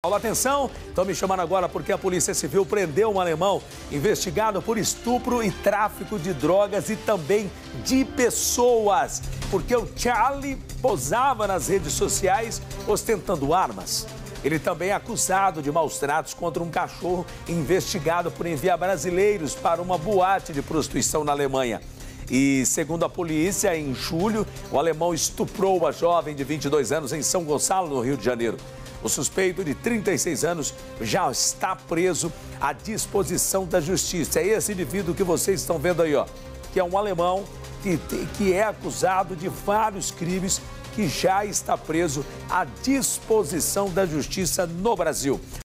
Atenção, estão me chamando agora porque a Polícia Civil prendeu um alemão investigado por estupro e tráfico de drogas e também de pessoas. Porque o Charlie posava nas redes sociais ostentando armas. Ele também é acusado de maus tratos contra um cachorro investigado por enviar brasileiros para uma boate de prostituição na Alemanha. E, segundo a polícia, em julho, o alemão estuprou uma jovem de 22 anos em São Gonçalo, no Rio de Janeiro. O suspeito, de 36 anos, já está preso à disposição da justiça. É esse indivíduo que vocês estão vendo aí, ó, que é um alemão que é acusado de vários crimes, que já está preso à disposição da justiça no Brasil.